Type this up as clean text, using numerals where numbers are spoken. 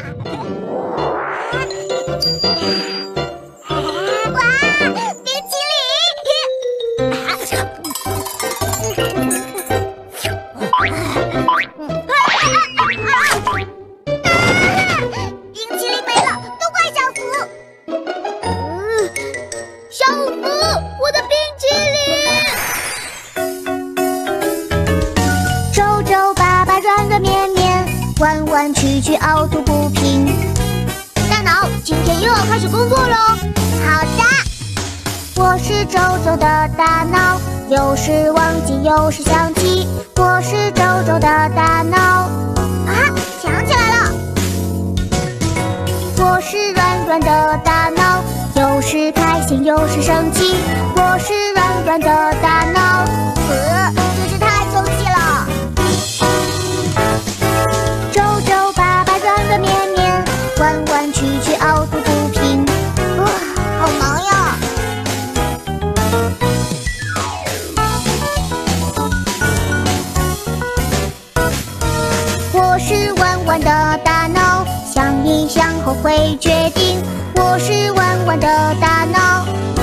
哇，冰淇淋！冰淇淋没了，都怪小福！小福，我的冰淇淋！皱皱巴巴，软软绵绵，弯弯曲曲，凹凸不平。大脑，今天又要开始工作喽！好的。我是皱皱的大脑，有时忘记，有时想起。我是皱皱的大脑。啊，想起来了！我是软软的大脑，有时开心，有时生气。我是软软的大脑。真是太生气了！皱皱巴巴，软软绵绵，弯弯曲曲，凹凸不平。好忙呀！我是弯弯的大脑，想一想后会决定。我是弯弯的大脑。